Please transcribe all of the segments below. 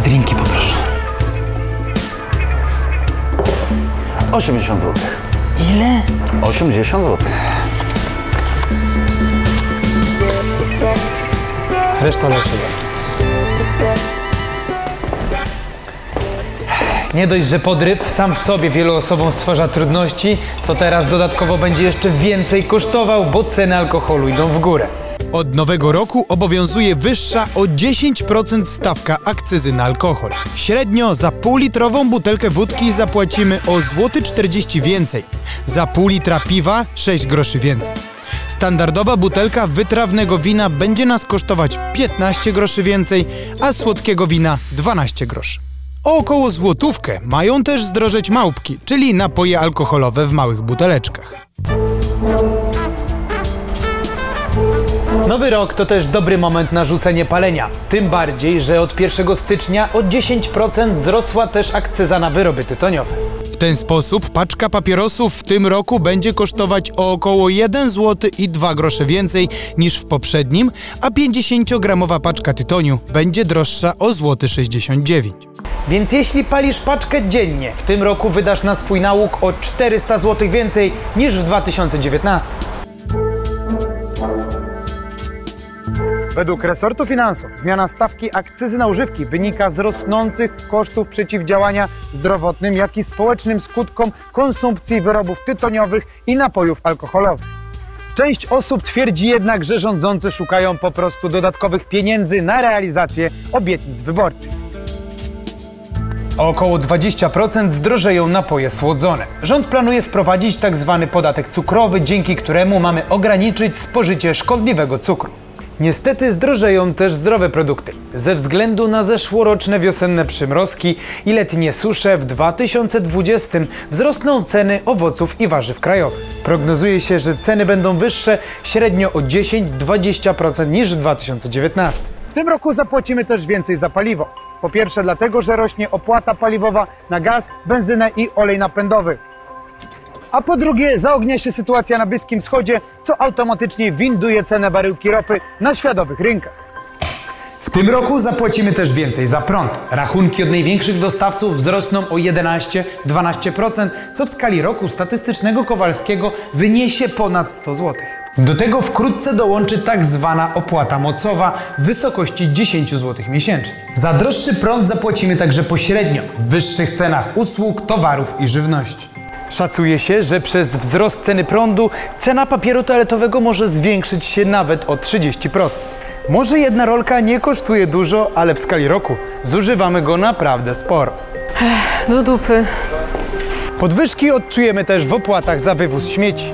Drinki poproszę. 80 zł. Ile? 80 zł. Reszta dla ciebie. Nie dość, że podryw sam w sobie wielu osobom stwarza trudności, to teraz dodatkowo będzie jeszcze więcej kosztował, bo ceny alkoholu idą w górę. Od nowego roku obowiązuje wyższa o 10% stawka akcyzy na alkohol. Średnio za półlitrową butelkę wódki zapłacimy o 0,40 zł więcej. Za pół litra piwa 6 groszy więcej. Standardowa butelka wytrawnego wina będzie nas kosztować 15 groszy więcej, a słodkiego wina 12 groszy. O około złotówkę mają też zdrożeć małpki, czyli napoje alkoholowe w małych buteleczkach. Nowy rok to też dobry moment na rzucenie palenia. Tym bardziej, że od 1 stycznia o 10% wzrosła też akcyza na wyroby tytoniowe. W ten sposób paczka papierosów w tym roku będzie kosztować o około 1 zł i 2 grosze więcej niż w poprzednim, a 50-gramowa paczka tytoniu będzie droższa o 0,69 zł. Więc jeśli palisz paczkę dziennie, w tym roku wydasz na swój nałóg o 400 zł więcej niż w 2019. Według resortu finansów zmiana stawki akcyzy na używki wynika z rosnących kosztów przeciwdziałania zdrowotnym, jak i społecznym skutkom konsumpcji wyrobów tytoniowych i napojów alkoholowych. Część osób twierdzi jednak, że rządzący szukają po prostu dodatkowych pieniędzy na realizację obietnic wyborczych. O około 20% zdrożeją napoje słodzone. Rząd planuje wprowadzić tzw. podatek cukrowy, dzięki któremu mamy ograniczyć spożycie szkodliwego cukru. Niestety zdrożeją też zdrowe produkty. Ze względu na zeszłoroczne wiosenne przymrozki i letnie susze w 2020 wzrosną ceny owoców i warzyw krajowych. Prognozuje się, że ceny będą wyższe średnio o 10–20% niż w 2019. W tym roku zapłacimy też więcej za paliwo. Po pierwsze dlatego, że rośnie opłata paliwowa na gaz, benzynę i olej napędowy. A po drugie zaognia się sytuacja na Bliskim Wschodzie, co automatycznie winduje cenę baryłki ropy na światowych rynkach. W tym roku zapłacimy też więcej za prąd. Rachunki od największych dostawców wzrosną o 11–12%, co w skali roku statystycznego Kowalskiego wyniesie ponad 100 zł. Do tego wkrótce dołączy tak zwana opłata mocowa w wysokości 10 zł miesięcznie. Za droższy prąd zapłacimy także pośrednio w wyższych cenach usług, towarów i żywności. Szacuje się, że przez wzrost ceny prądu cena papieru toaletowego może zwiększyć się nawet o 30%. Może jedna rolka nie kosztuje dużo, ale w skali roku zużywamy go naprawdę sporo. Do dupy. Podwyżki odczujemy też w opłatach za wywóz śmieci.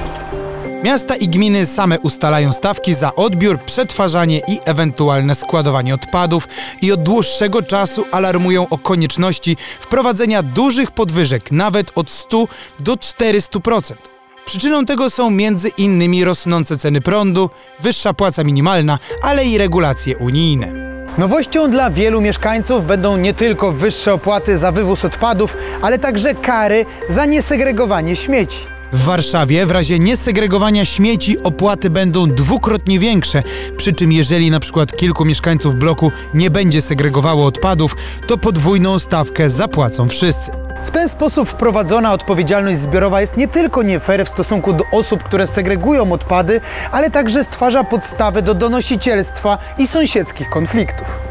Miasta i gminy same ustalają stawki za odbiór, przetwarzanie i ewentualne składowanie odpadów i od dłuższego czasu alarmują o konieczności wprowadzenia dużych podwyżek, nawet od 100 do 400%. Przyczyną tego są m.in. rosnące ceny prądu, wyższa płaca minimalna, ale i regulacje unijne. Nowością dla wielu mieszkańców będą nie tylko wyższe opłaty za wywóz odpadów, ale także kary za niesegregowanie śmieci. W Warszawie w razie niesegregowania śmieci opłaty będą dwukrotnie większe, przy czym jeżeli na przykład kilku mieszkańców bloku nie będzie segregowało odpadów, to podwójną stawkę zapłacą wszyscy. W ten sposób wprowadzona odpowiedzialność zbiorowa jest nie tylko nie fair w stosunku do osób, które segregują odpady, ale także stwarza podstawę do donosicielstwa i sąsiedzkich konfliktów.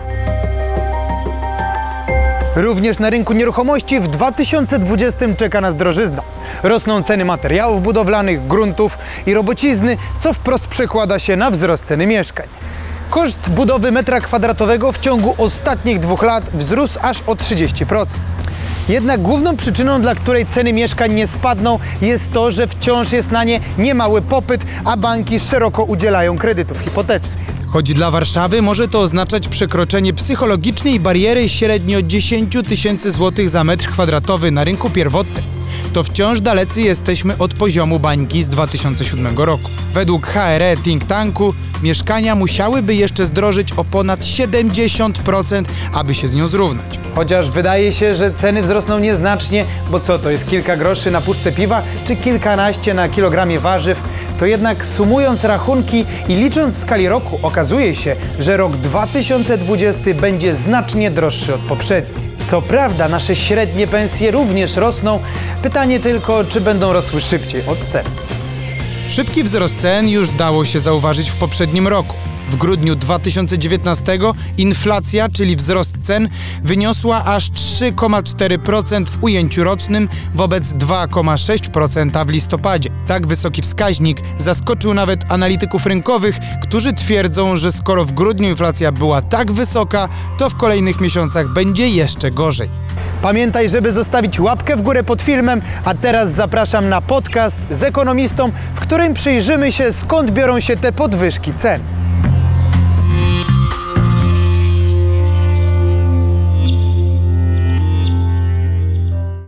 Również na rynku nieruchomości w 2020 czeka nas drożyzna. Rosną ceny materiałów budowlanych, gruntów i robocizny, co wprost przekłada się na wzrost ceny mieszkań. Koszt budowy metra kwadratowego w ciągu ostatnich 2 lat wzrósł aż o 30%. Jednak główną przyczyną, dla której ceny mieszkań nie spadną, jest to, że wciąż jest na nie niemały popyt, a banki szeroko udzielają kredytów hipotecznych. Choć dla Warszawy może to oznaczać przekroczenie psychologicznej bariery średnio 10 000 złotych za metr kwadratowy na rynku pierwotnym. to wciąż dalecy jesteśmy od poziomu bańki z 2007 roku. Według HRE Think Tanku mieszkania musiałyby jeszcze zdrożyć o ponad 70%, aby się z nią zrównać. Chociaż wydaje się, że ceny wzrosną nieznacznie, bo co to jest kilka groszy na puszce piwa, czy kilkanaście na kilogramie warzyw, to jednak sumując rachunki i licząc w skali roku okazuje się, że rok 2020 będzie znacznie droższy od poprzednich. Co prawda nasze średnie pensje również rosną, pytanie tylko, czy będą rosły szybciej od cen. Szybki wzrost cen już dało się zauważyć w poprzednim roku. W grudniu 2019 inflacja, czyli wzrost cen, wyniosła aż 3,4% w ujęciu rocznym wobec 2,6% w listopadzie. Tak wysoki wskaźnik zaskoczył nawet analityków rynkowych, którzy twierdzą, że skoro w grudniu inflacja była tak wysoka, to w kolejnych miesiącach będzie jeszcze gorzej. Pamiętaj, żeby zostawić łapkę w górę pod filmem, a teraz zapraszam na podcast z ekonomistą, w którym przyjrzymy się, skąd biorą się te podwyżki cen.